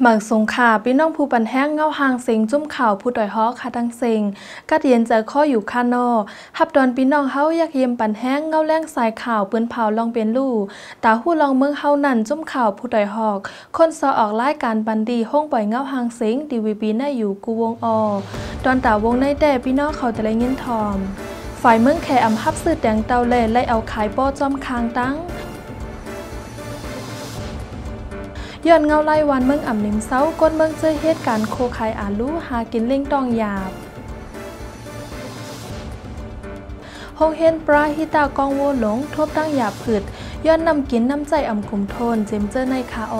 บางสงขาพี่น้องผู้ปันแห้งเงาหางเสียงจุ่มข่าวผู้ต่อยฮอคาดังเสียงกัดเย็นเจอข้ออยู่คานอฮับดอนพี่น้องเฮาอยากเยี่ยมปันแห้งเงาแรงสายข่าวปืนเผาลองเป็นลู่ตาหู้ลองเมืองเฮานั่นจุ่มข่าวผู้ต่อยฮอกคนซอออกรายการบันดีห้องปล่อยเงาหางเสียงดีวีบีน่าอยู่กูวงอดอนตาวงในแต่พี่น้องเขาจะได้เงินทอมฝ่ายเมืองแขอำฮับซื้อแตงเตาเล่ไล่เอาขายป้อจอมคางตั้งย้อนเงาไล่วันเมืองอ่ำนิมเซาก้นเมืองเจอเหตุการณ์โคคายอาลูหากินเล่งตองหยาบโฮงเฮนปลาฮิตากองโวหลงทบตั้งหยาบผืดย้อนนำกินน้ำใจอ่ำคุมโทนเจมเจอในคาอ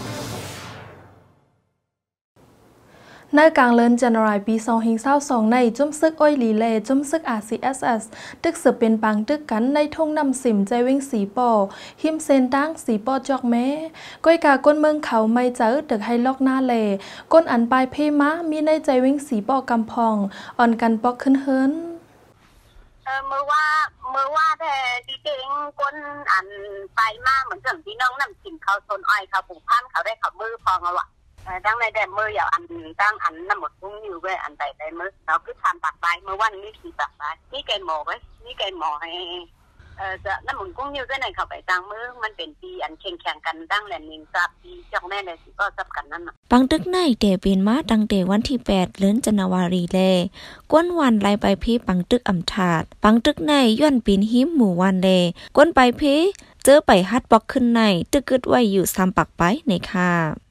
ในกลางเลินจันรายปี2022ในจุ่มซึกอ้อยลีเล่จุ่มซึก RCSS ตึกสืบเป็นปังตึกกันในทุ่งนำสิมใจวิ่งสีปอหิมเซนตั้งสีปอจอกแม้ก้อยกาก้นเมืองเขาไม่เจอตึกให้ลอกหน้าเล่ก้นอันปลายเพม้ามีในใจวิ่งสีปอกำพองอ่อนกันปอกขึ้นเฮินเมื่อว่าแต่ดีเจงก้นอันไปมาเหมือนเรื่องพี่น้องนำสิมเขาโซนอ้อยเขาปลูกพันเขาได้เขามือพองเอาอะดังในแดมเมื่ออย่างอันตั้งอันน้ำหมดพุ่งอยู่ด้วยอันใดใดเมื่อเราคือทำปากใบเมื่อวันนี้ขี่ปากใบนี่แกหมอไว้นี่แกหมอให้จะน้ำหมุนกุ้งอยู่ด้วยในเขาไปตั้งมือมันเป็นปีอันแข่งกันตั้งแหลมนิงซับปีจ้องแม่เลยสิก็ซับกันนั่นน่ะปังตึกในเดเป็นมาตั้งแต่วันที่8เดือนจันวารีแลก้นวันไล่ไปพี่ปังตึกอำถาดปังตึกในย้อนปีนหิมหมู่วันแลก้นไปพี่เจอไปฮัดปอกขึ้นในตึกกึดไว้อยู่3ปักไปในค่ะ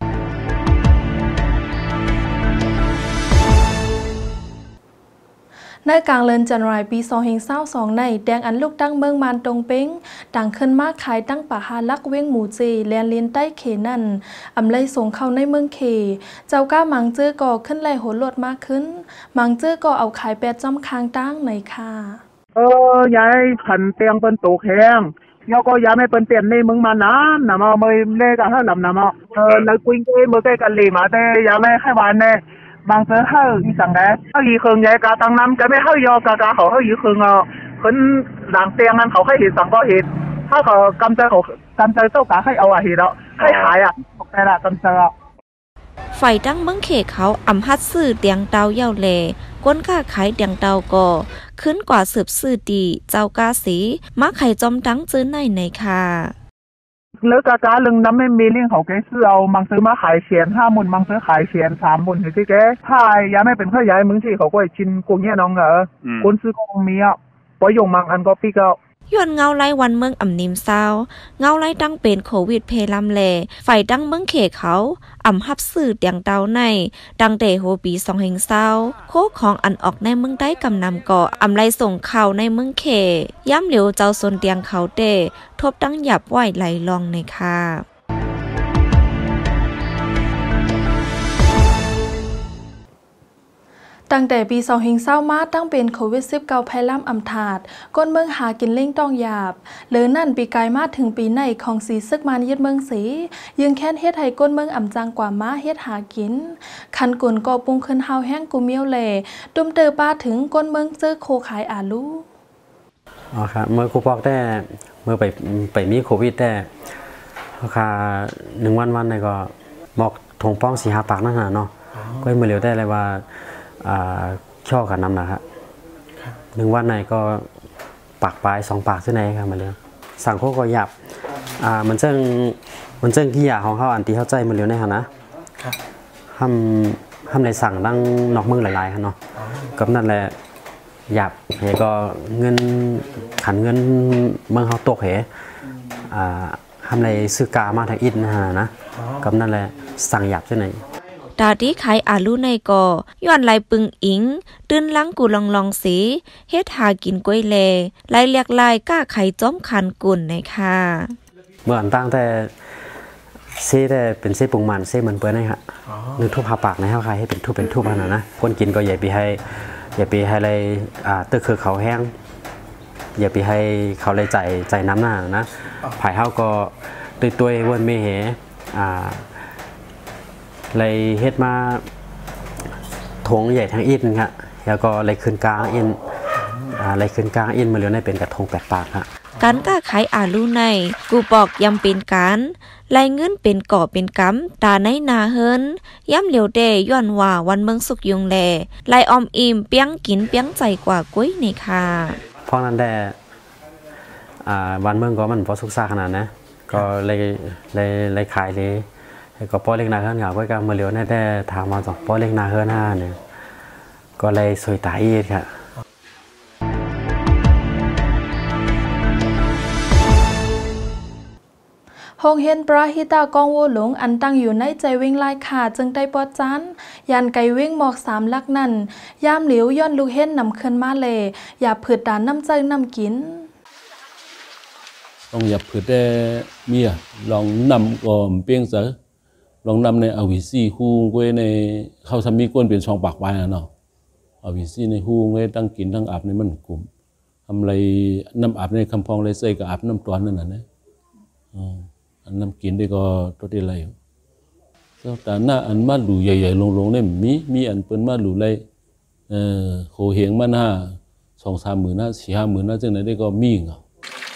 ในกลางเลินจันรายปี2022ในแดงอันลูกตั้งเมืองมานตรงเป้งต่างขึ้นมากขายตั้งป่าฮาลักเว้งหมู่จีแลนเลียนใต้เขนั่นอำไลส่งเข้าในเมืองเขเจ้าก้ามังเจอก่อขึ้นไล่โหลดมากขึ้นมังเจอก่อเอาขายแปดจอมคางตั้งในค่ะยายขันเตียงเป็นโตแข็งยก็ยาไม่เป็นเปลี่ยนในเมืองมาน้ำนะมาเมื่อเล่กันให้ลำนะมาแล้วกุ้งเกยเมื่อใกล้กันเลยมาแต่ยาไม่ให้หวานเนี่ยบางเสือให้อีสังแกให้อีเครื่องใหญ่กาตั้งน้ำก็ไม่ให้ยอกาเขาให้อีเครื่องคนหลังเตียงนั้นเขาให้เห็นสังก็เห็นถ้าเขากำใจเจ้ากาให้เอาเห็นแล้วให้ขายแต่ละกำใจไฟตั้งเมืองเขเขาอำฮัดซื้อเตียงเตาเย่าแลก้นก้าขายเตียงเตาก่อขึ้นกว่าสืบซื้อดีเจ้ากาสีมาไข่จอมตั้งซื้อในค่ะแล้วกาลึงน้ำไม่มีเรื่องเขาแกซื้อเอามังซื้อมาขายเฉียน5 หมื่นมังซื้อขายเฉียน3 หมื่นเห็นสิแกถ้ายาไม่เป็นข้าย้ายมึงที่เขาก็ชินกูเนี่ยน้องคนซื้อก็มีปอยงมังอันก็ปีก็ย้อนเงาไล่วันเมืองอ่ำนิมเศร้าเงาไล่ตั้งเป็นโควิดเพลำแลไฟตั้งเมืองเขเขาอ่ำฮับสื่อเตียงเตาในดังเตโฮปี2020โคของอันออกในเมืองได้กำนำก่ออ่ำไล่ส่งข่าวในเมืองเขย้ำเหลียวเจ้าโซนเตียงเขาเตทบตั้งหยับไหวไหลลองในค่ะตั้งแต่ปี2020มาตั้งเป็นโควิด19แพร่ล่ำอำถาดก้นเมืองหากินเล่งต้องหยาบหรือนั่นปีกายมาถึงปีในของสีซึกมานยึดเมืองสียังแค้นเฮ็ดให้ก้นเมืองอ่ำจังกว่ามาเฮ็ดหากินคันกุนก็ปุงขึ้นเฮาแห้งกูเมียวเล่ดุมเตอป้าถึงก้นเมืองเจอโคขายอาลูครับเมื่อครูบอกแต่เมื่อไปมีโควิดแต่ราคา1 วันในก็บอกทงป้อง4-5 ปากนั่นเนาะก็เมื่อเร็วได้เลยว่าช่อกันน้ำนะครับ1 วันไหนก็ปากปลาย2 ปากเส้นไหนครับมาเร็วสั่งโคก็หยับมันเจ้งกี่อย่างของเขาอันตีเข้าใจมาเร็วในฮะนะห้ามเลยสั่งดังนอกมือหลายๆครับเนาะกับนั่นแหละหยับเหก็เงินขันเงินเมืองเขาตกเหห้ามเลยซื้อกามาทางอินนะกับนั่นแหละสั่งหยับเส้นไหนตาดีขายอาลูในก่อย้อนลายปึงอิงตื่นลังกูลองสีเฮ็ดหากินกล้วยเลลายเรียกลายก้าไข่จ้อมคันกุ่นในค่ะเมื่ออันตั้งแต่เซ่แต่เป็นเซ่ปุงมันเซ่มันเปิ้ลนี่ฮะนึกทุบหาปากในข้าวไข่ให้เป็นทุบนะคนกินก็อย่าไปให้อะไรตึกคือเขาแห้งอย่าไปให้เขาเลยใจน้ำหน้านะผายข้าวก็ตัววนเมเหเลยเฮ็ดมาทงใหญ่ทางอินครับแล้วก็เลยขึ้นกลางอินเลยขึ้นกลางอินมาเร็วในเป็นกระทง8 ปากครับการก้าขายอาลูในกูบอกยำเป็นการไล่เงินเป็นก่อเป็นกำตาในนาเฮินย้ำเหลียวเดย้อนว่าวันเมืองสุกยงแลไล่ออมอิ่มเปียงกินเปียงใจกว่ากุ้ยนี่ค่ะเพราะนั้นแต่วันเมืองก็มันพอสุกซาขนาดนะก็เลยขายเลยก็ป้อเล็กนาเฮินเหงาก็เมื่อเหลียวได้ถามมาสองป้อเล็กนาเฮิน5เนี่ยก็เลยสวยตายอีกค่ะโรงเรียนปราฮิตากองโวหลงอันตั้งอยู่ในใจวิ่งลายขาจึงได้ปอดจันยันไกวิ่งหมอก3ลักนั่นยามเหลียวย้อนลูกเห็นนำขึ้นมาเลยอย่าผืดด่านน้ำใจน้ำกินต้องอย่าผืดได้เมียลองนำก่อมเปียงเสือลองนำในอวิซีฮูงไว้ในเขาทำมีก้นเป็นช่องปากไว้เนาะอวิซีในฮูงไว้ตั้งกินตั้งอาบในมันกลุ่มทำอะไรน้ำอาบในคำพองเลยใส่กับอาบน้ำตอนนั่นน่ะนะอันน้ำกินได้ก็ตัวได้ไรแต่หน้าอันมาหลูใหญ่ๆลงๆเนี่ยมีอันเป็นมาหลูไรโหเหงมาหน้า2-3 หมื่นหน้า4-5 หมื่นหน้าจังไหนได้ก็มีเหรอ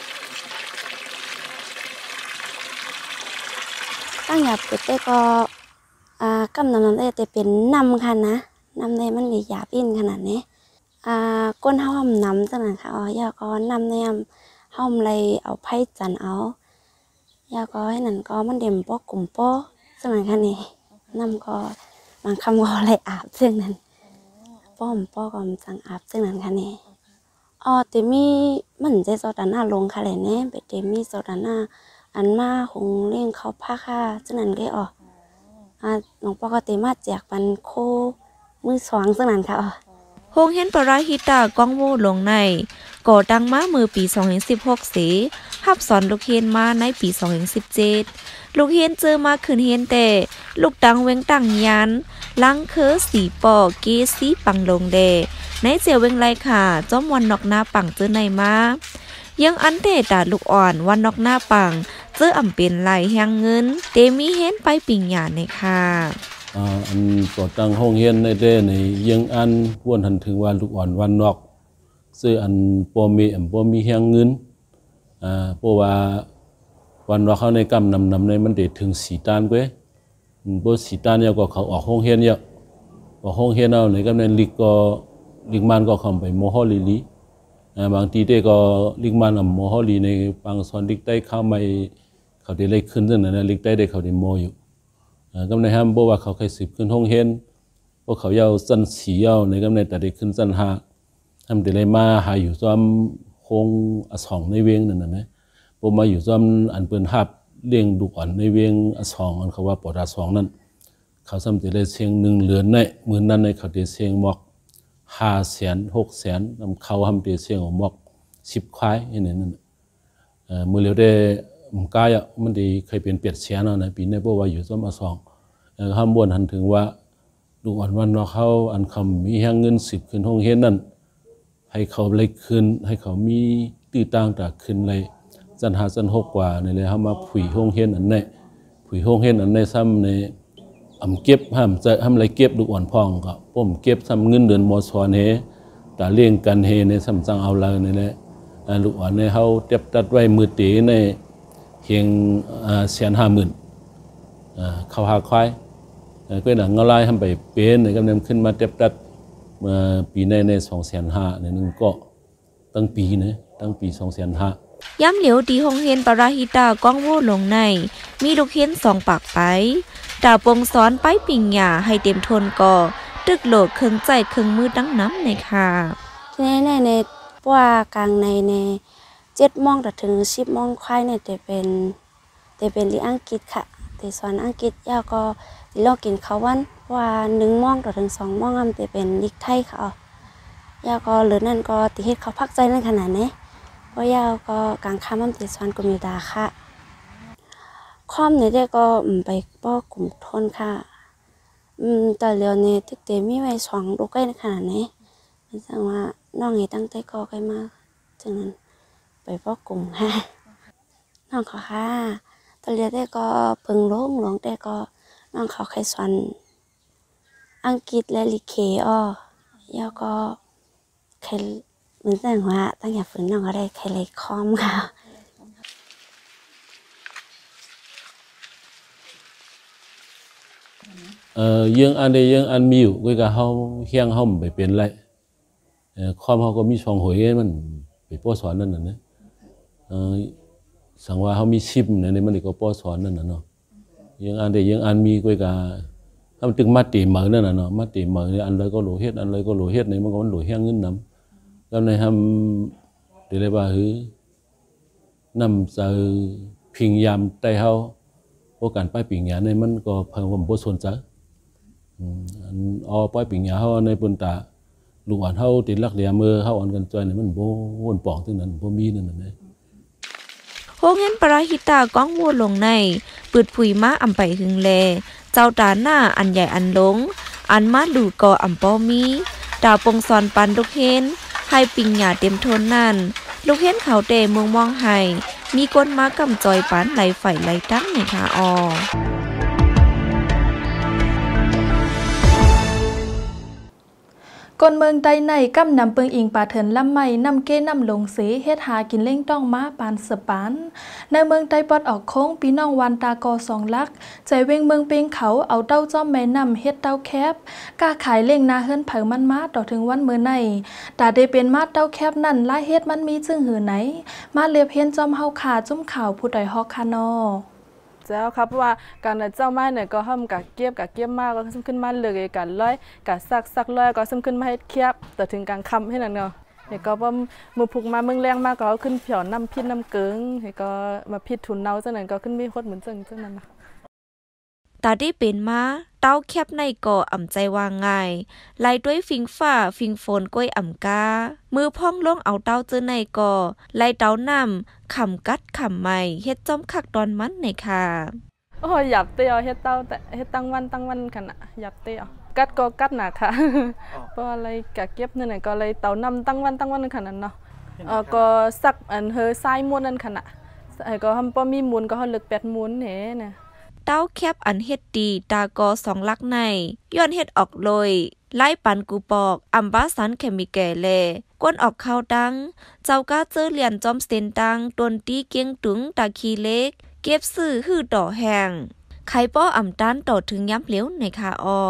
ตั้งหยับเป็ดได้ก็กำนำได้แต่เป็นนำค่ะนะนำได้มันเลยหยาบอินขนาดนี้ก้นห้อมนำจังนั้นค่ะยาก็นำในห้อมเลยเอาไผ่จันเอายาก็ให้นั่นก็มันเด่มป้อกลุ่มป้อจังนั้นค่ะนี่นำก็บางคำก็เลยอาบจังนั้นป้อมป้อก็จังอาบจังนั้นค่ะนี่แต่มีมันจะโซดาน่าลงค่ะเลยเนี่ยเป็ดมีโซดาน่าอันมาหงเลี้ยงเขาผ้าค่ะจังนั้นก็หลวงพ่อก็เตมาแจกปันโคมือ2จังนั้นค่ะโรงเรียนปราฮิตากองโวหลงในก่อตั้งมามือปี2016สีฮับสอนลูกเรียนมาในปี2017ลูกเรียนเจอมาขึ้นเรียนแต่ลูกดังเวงตั้งยันลังคือสีปอเกสีปังลงเดในเจียวเวงไรค่ะจอมวันนอกหน้าปังเจอในมายังอันเดตาลูกอ่อนวันนอกหน้าปังเจออ่ำเป็นไหลแหงเงินเตมีเห็นไปปิ่งหยาในค่ะอันก่อตั้งห้องเรียนในเด้ในยังอันพ้วนหันถึงว่าลูกอ่อนวันนอกซื้ออันปอมีแหงเงินเพราะว่าวันนอกเขาในกำนำในมันเด็ดถึง4 ตันเว้ยบ่4 ตันเนี่ยก็เขาออกห้องเรียนเยอะออกห้องเรียนเอาในกำในลิกมันก็เข้าไปมอฮอลีบางทีได้ก็ลิกมันมอฮอลีในบางส่วนลิกได้เข้ามาเขาได้เลยขึ้นจังนั้นนะลิกได้เขาได้มออยู่กำในห้ามบอกว่าเขาเคยสืบขึ้นห้องเห็นพวกเขาเยาสั้น4 เยาในกำในแต่ได้ขึ้นสั้น5ทำได้เลยมาหาอยู่ซ้อมโคง2ในเวียงนั่นนะพอมาอยู่ซ้อมอันเปิ้นหับเลี้ยงดุอ่อนในเวียง2อันเขาว่าปอด2นั่นเขาซ้ำได้เลยเสียง1เหลือนในมื้อนั้นในเขาได้เสียงหมอก500,000 600,000นำเขาทำได้เสียงหมอก10 ควายนั่นมื้อแล้วได้กายมันดีเคยเป็น800,000เนาะนะปีนี้บ่ว่าอยู่ซ้อม2ห้ามบ่นหันถึงว่าดุอ่อนวันเนาะเขาอันคำมีแฮงเงิน10ขึ้นห้องเฮ็ดนั่นให้เขาเลยขึ้นให้เขามีตื้อต่างจากขึ้นเลยจัน5จัน6กว่านี่เลยเฮามาผุยห้องเฮ็ดอันนี้ผุยห้องเฮ็ดอันนี้ซ้ำในเก็บห้ามจะทำอะไรเก็บลูกอ่อนพองก็ป้มเก็บทำเงินเดือนมสเฮแต่เลี้ยงกันเฮในซ้ำจังเอาเลยนี่แหละลูกอ่อนในเขาเก็บตัดไว้มือตีในเพียง150,000เขาหาควายก็หนังเงาลายทำไปเป็นในกำเนิดขึ้นมาเก็บตัดมาปีใน250,000ในนึงก็ตั้งปีนะตั้งปี250,000 ย้ำเหลียวดีโรงเรียนปราฮิตากองโวหลงในมีลูกเรียน2 ปากไปดาปงสอนไปปิ่งหยาให้เต็มทนก่อตึกโหลดเครื่องใจเครื่องมือดังน้ำในค่ะในว่ากลางใน7 โมงถึง10 โมงควายเนี่ยแต่เป็นเรียนอังกฤษค่ะแต่สอนอังกฤษยาวก็เรากินข้าววันว่า1 โมงถึง2 โมงแต่เป็นลิกไทยค่ะยาวก็หรือนั่นก็ติเฮ็ดเขาพักใจนั่นขนาดนี้เพราะยาวก็กลางค่ำมันติสอนกลุ่มดาค่ะคอมเนี่ยได้ก็ไปป้อกลุ่มทนค่ะแต่เร็วเนี่ยที่เตมีไว้2 ลูกใกล้ขนาดนี้มันแสดงว่าน้องตั้งใจก็ใกล้มากจังนั้นไปป้อกลุ่มค่ะน้องเขาค่ะตอนเรียนได้ก็เพิ่งหลงได้ก็น้องเขาเคยสอนอังกฤษและลิเคยาวก็เคยมือนแต่งว่าตั้งอย่าฝืนน้องก็ได้ใครเลยคอมค่ะยังอันใดยังอันมีอยู่ก็กะเฮาเฮียงเฮาไปเป็นไรความเฮาก็มีช่องหวยมันไปป้อสอนนั่นน่ะนะสังว่าเฮามีชิปนั่นนี่มันก็ป้อสอนนั่นน่ะเนาะยังอันใดยังอันมีก็กะถ้ามันตึงมาตีเหมือนั่นน่ะเนาะมาตีเหมือนี่อันเลยก็โหลเฮ็ดอันเลยก็โหลเฮ็ดนี่มันก็มันโหลเฮียงเงินนำแล้วในทำได้เลยว่าหือนำจะพิงยามใต้เฮาโอกาสไปปิงหยาในมันก็เพิ่มบ่สนใจไปปิงหยาเฮาในปุ่นตาลูกอ่อนเฮาติดลักเหลี่ยมือเฮาอ่อนกันจ้อยนี่มันบ่วนป่องถึงนั้นบ่มีนั่นน่ะนะโฮงเห็นปราหิตาก้องวัวลงในปืดผุยมาอำไปหึงแลเจ้าตาหน้าอันใหญ่อันลงอันมาดูก่ออำป้อมีดาวปงซอนปันลูกเห็นให้ปิงหยาเต็มทนนั่นลูกเห็นเขาเตเมืองมองให้มีก้นมากำจอยปานไหลไฟไหลตั้งในขาออกนเมืองใดในกำนำเปิงอิงป่าเถินลำไม้นำเก้นำลงเสเฮ็ดหากินเล่งต้องมาปานเสปานในเมืองใดปอดออกโค้งพี่น้องวันตากอสองลักใจเวงเมืองเปียงเขาเอาเต้าจ้อมแม่นำเฮ็ดเต้าแคบกล้าขายเล่งนาเฮิรนเผามันมาต่อถึงวันเมื่อในตาได้เป็นมาเต้าแคบนั่นลายเฮ็ดมันมีจึงหือไหนมาเลียบเฮ็นจอมเฮาขาจุ้มข่าวผู้ใดฮอกคานอเจ้าครับว่าการเจ้าไม้เนี่ยก็ห้ามกับเก็บมากก็ซึมขึ้นมาเลยการร้อยการซักร้อยก็ซึมขึ้นมาให้เคียบแต่ถึงการคำให้นั่นเนาะเนี่ยก็ว่ามือผูกมาเมืองแรงมากก็ขึ้นเผียวน้ำพิษน้ำเกิงเนี่ยก็มาพิษทุนเนาจังนั้นก็ขึ้นมีโคตรเหมือนจังนั้นนะตาได้เป็นมาเต้าแคบในก่ออ่ำใจวางง่ายไล่ด้วยฟิงฝ้าฟิงโฟนก้อยอ่ำกามือพ่องลงเอาเต้าเจอในก่อไล่เต้านำขำกัดขำใหม่เฮ็ดจอมคักตอนมันในค่ะโอ้ยหยับเตี้ยเฮ็ดเต้าแต่เฮ็ดตั้งวันขนาดหยับเตี้ยกัดก็กัดหนักค่ะเพราะอะไรกะเก็บเนี่ยก็เลยเต้านำตั้งวันขนาดเนาะก็สักอันเฮอทรายม้วนนั่นขนาดก็ทำป้อมีมูลก็เขาลึก8มูลเนี่ยเต้าแคบอันเฮ็ดดีตากอสองลักในย้อนเฮ็ดออกเลยไล่ปันกูปอกอัมบาสันเคมีแก่แลก้นออกเข้าดังเจ้าก้าเจอเหรียญจอมสเตนตังตนตีเกียงตุงตาคีเล็กเก็บซื้อหื้อต่อแห้งไข่ป้ออ่ำตันต่อถึงย้ำเหลวในคาออ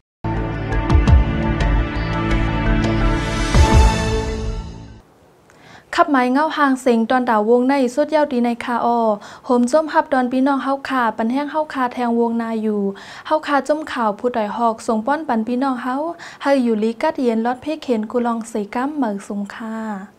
ขับไม้เงาหางเสียงตอนดาววงในสุดยาวดีในคาออโหมจ้มหับดอนพี่น้องเฮาขาปันแห้งเฮาขาแทงวงนาอยู่เฮาขาจ้มข่าวผู้ดอยหอกส่งป้อนปันพี่น้องเฮาให้อยู่ลีกัดเย็นลอดเพเข็นกุลองสีกัมเหมือสงค่า